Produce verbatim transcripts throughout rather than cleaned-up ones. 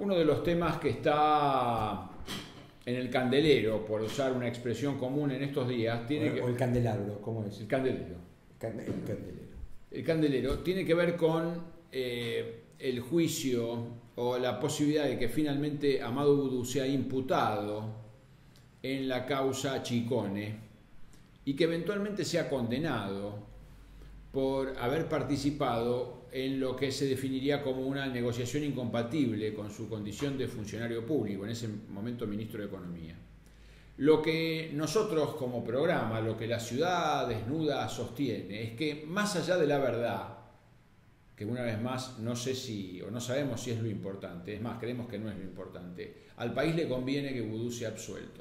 uno de los temas que está en el candelero, por usar una expresión común en estos días, tiene o, que... o el candelabro, ¿cómo es? El candelero. Cande, el candelero. El candelero tiene que ver con eh, el juicio o la posibilidad de que finalmente Amadou Boudou sea imputado en la causa Chicone y que eventualmente sea condenado por haber participado en lo que se definiría como una negociación incompatible con su condición de funcionario público, en ese momento ministro de Economía. Lo que nosotros como programa, lo que la Ciudad Desnuda sostiene, es que más allá de la verdad, que una vez más no sé si, o no sabemos si es lo importante, es más, creemos que no es lo importante, al país le conviene que Boudou sea absuelto.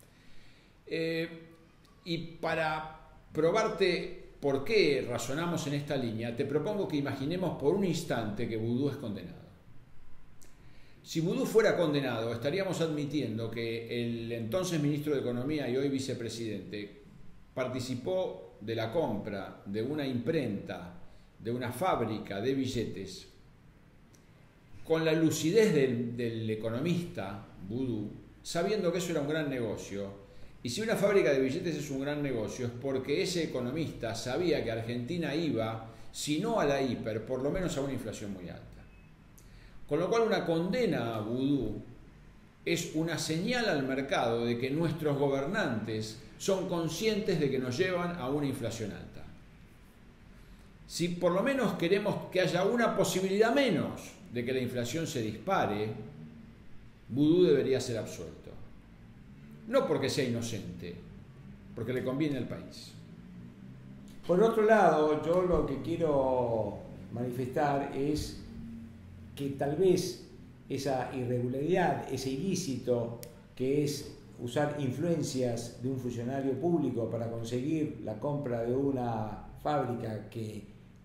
Eh, y para probarte por qué razonamos en esta línea, te propongo que imaginemos por un instante que Boudou es condenado. Si Boudou fuera condenado, estaríamos admitiendo que el entonces ministro de Economía y hoy vicepresidente participó de la compra de una imprenta, de una fábrica de billetes, con la lucidez del, del economista Boudou, sabiendo que eso era un gran negocio. Y si una fábrica de billetes es un gran negocio, es porque ese economista sabía que Argentina iba, si no a la hiper, por lo menos a una inflación muy alta. Con lo cual una condena a Boudou es una señal al mercado de que nuestros gobernantes son conscientes de que nos llevan a una inflación alta. Si por lo menos queremos que haya una posibilidad menos de que la inflación se dispare, Boudou debería ser absuelto. No porque sea inocente, porque le conviene al país. Por otro lado, yo lo que quiero manifestar es que tal vez esa irregularidad, ese ilícito que es usar influencias de un funcionario público para conseguir la compra de una fábrica que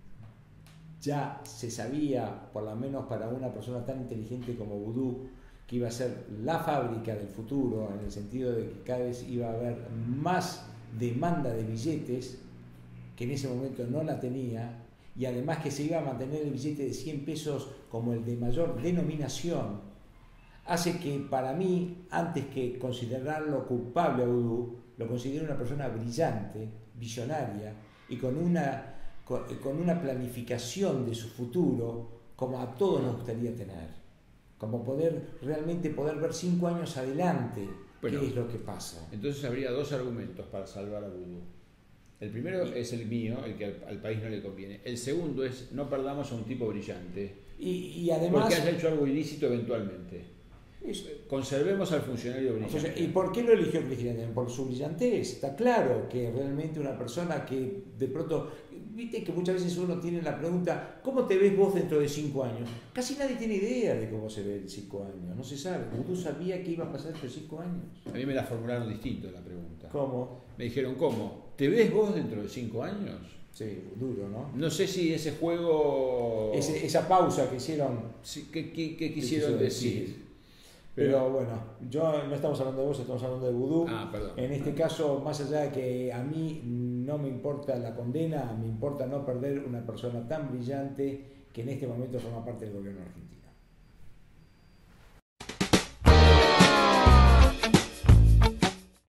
ya se sabía, por lo menos para una persona tan inteligente como Boudou, que iba a ser la fábrica del futuro, en el sentido de que cada vez iba a haber más demanda de billetes, que en ese momento no la tenía, y además que se iba a mantener el billete de cien pesos como el de mayor denominación, hace que para mí, antes que considerarlo culpable a Boudou, lo considero una persona brillante, visionaria, y con una, con, con una planificación de su futuro como a todos nos gustaría tener. Como poder, realmente poder ver cinco años adelante bueno, qué es lo que pasa. Entonces habría dos argumentos para salvar a Boudou. El primero y, es el mío, el que al, al país no le conviene. El segundo es no perdamos a un tipo brillante. Y, y además... Porque haya hecho algo ilícito eventualmente. Es, Conservemos al funcionario brillante. O sea, ¿y por qué lo eligió brillante? Por su brillantez. Está claro que realmente una persona que de pronto... Viste que muchas veces uno tiene la pregunta, ¿cómo te ves vos dentro de cinco años? Casi nadie tiene idea de cómo se ve en cinco años, no se sabe. Boudou sabía que iba a pasar dentro de cinco años. A mí me la formularon distinto la pregunta. ¿Cómo? Me dijeron, ¿cómo? ¿Te ves vos dentro de cinco años? Sí, duro, ¿no? No sé si ese juego... Ese, esa pausa que hicieron... Sí, ¿qué, qué, qué quisieron decir? decir? Pero bueno, yo no estamos hablando de vos, estamos hablando de Boudou. Ah, perdón. En este caso, más allá de que a mí no me importa la condena, me importa no perder una persona tan brillante que en este momento forma parte del gobierno argentino.